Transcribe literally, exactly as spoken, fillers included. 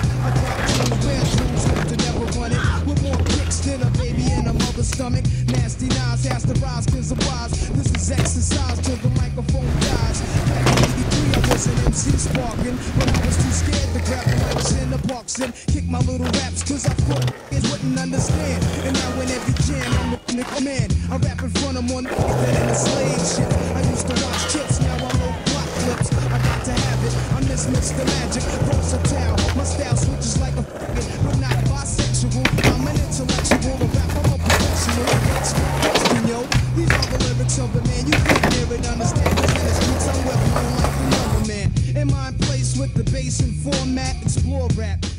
I drop tunes, where tunes, hope to never run it. With more kicks than a baby in a mother's stomach. Nasty Nas has to rise, cause I'm wise. This is exercise till the microphone dies. Back in eighty-three, I was an M C sparking. When I was too scared to grab the mics in the parks and kick my little raps, cause I thought kids wouldn't understand. And now in every jam, I'm the nigga man. I rap in front of more niggas than in a slave ship. I used to watch chips, now I know plot clips. I got to have it, I miss Mister Magic, versatile. My style switches like a f***ing, but not bisexual. I'm an intellectual, a rap, I'm a professional. That's question, yo. These are the lyrics of a man, you can't hear it, understand. Cause in the streets, I'm well known like the number man. In my place with the bass and format, explore rap.